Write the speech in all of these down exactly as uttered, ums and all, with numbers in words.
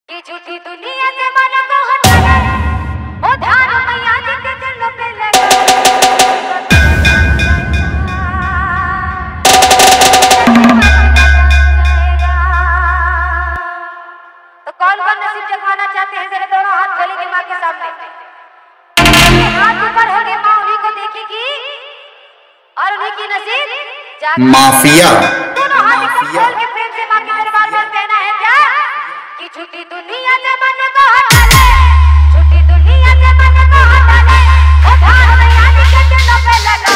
कि झूठी दुनिया से मन को हटाना, ओ ध्यान मैया जी के चरणों पे लगा। तो कौन कौन नसीब जगवाना चाहते हैं, जरा दोनों हाथ खोलेंगे माँ के सामने। हाथ ऊपर होंगे, माँ उन्हीं को देखेगी और उन्हीं की नसीब जाग। माफिया दोनों हाथ खोल के प्रेम से माँ के दरबार में कहना है क्या कि झूठी दुनिया से मन को हटा ले, झूठी दुनिया से मन को हटा ले, ओ ध्यान मैया जी के चरणों पे लगा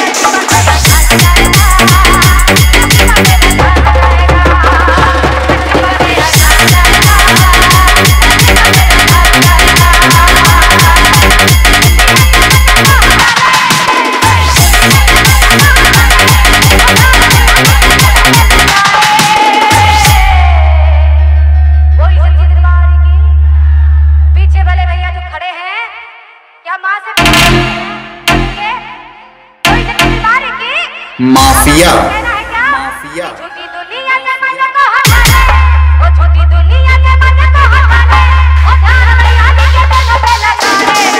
माफिया माफिया झूठी दुनिया से मन को हटा ले, ओ झूठी दुनिया से मन को हटा ले, ओ ध्यान मैया जी के चरणों पे लगा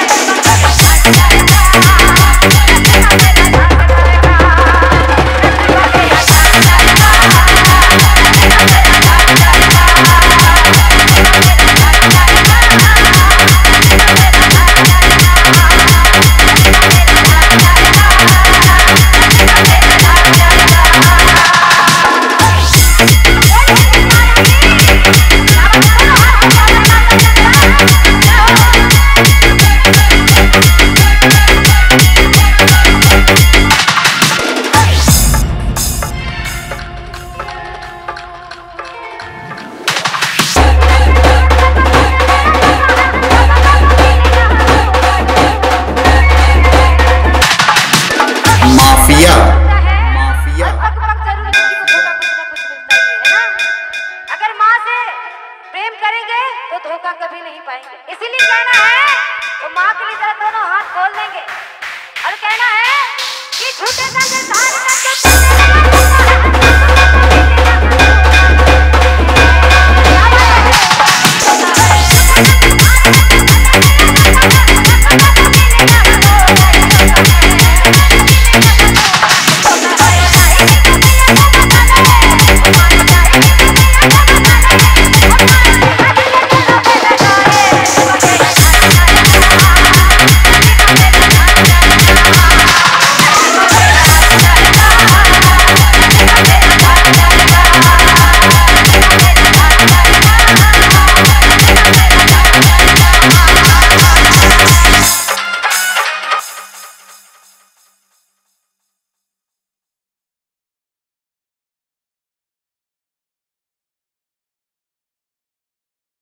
माफिया माफिया अगर माँ से प्रेम करेंगे तो धोखा कभी नहीं पाएंगे, इसीलिए कहना है तो माँ के लिए जरा दोनों हाथ खोल देंगे और कहना है कि झूठे संग साथ